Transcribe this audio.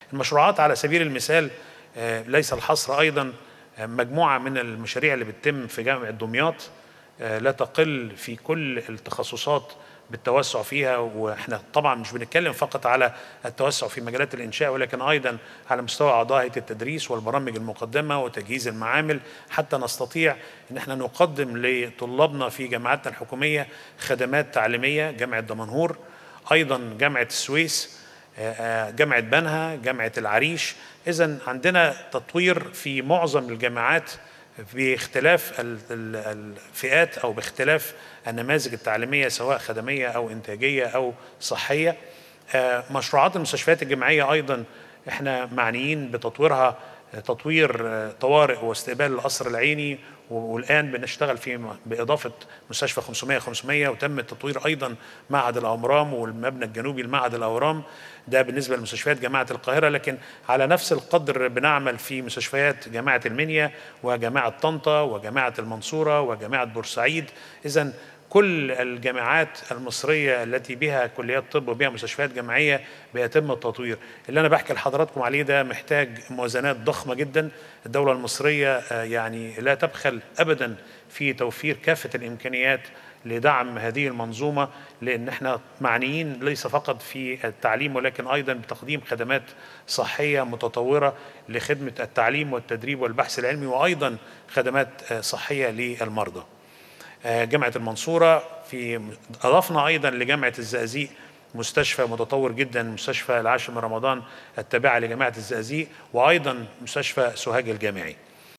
المشروعات على سبيل المثال ليس الحصر أيضا مجموعة من المشاريع اللي بتتم في جامعة دمياط لا تقل في كل التخصصات بالتوسع فيها. واحنا طبعا مش بنتكلم فقط على التوسع في مجالات الانشاء، ولكن ايضا على مستوى اعضاء هيئه التدريس والبرامج المقدمه وتجهيز المعامل، حتى نستطيع ان احنا نقدم لطلابنا في جامعاتنا الحكوميه خدمات تعليميه. جامعه دمنهور، ايضا جامعه السويس، جامعه بنها، جامعه العريش. اذا عندنا تطوير في معظم الجامعات باختلاف الفئات أو باختلاف النماذج التعليمية، سواء خدمية أو إنتاجية أو صحية. مشروعات المستشفيات الجامعية أيضا إحنا معنيين بتطويرها، تطوير طوارئ واستقبال القصر العيني، والآن بنشتغل في بإضافة مستشفى 500 وتم التطوير أيضا معهد الأورام والمبنى الجنوبي لمعهد الأورام. ده بالنسبة لمستشفيات جامعة القاهرة، لكن على نفس القدر بنعمل في مستشفيات جامعة المنيا وجامعة طنطا وجامعة المنصورة وجامعة بورسعيد. إذن كل الجامعات المصرية التي بها كليات طب وبها مستشفيات جامعية بيتم التطوير. اللي أنا بحكي لحضراتكم عليه ده محتاج موازنات ضخمة جدا. الدولة المصرية يعني لا تبخل أبدا في توفير كافة الإمكانيات لدعم هذه المنظومة، لأن احنا معنيين ليس فقط في التعليم ولكن أيضا بتقديم خدمات صحية متطورة لخدمة التعليم والتدريب والبحث العلمي، وأيضا خدمات صحية للمرضى. جامعة المنصورة أضفنا أيضا لجامعة الزقازيق مستشفى متطور جدا، مستشفى العاشر من رمضان التابعة لجامعة الزقازيق، وأيضا مستشفى سوهاج الجامعي.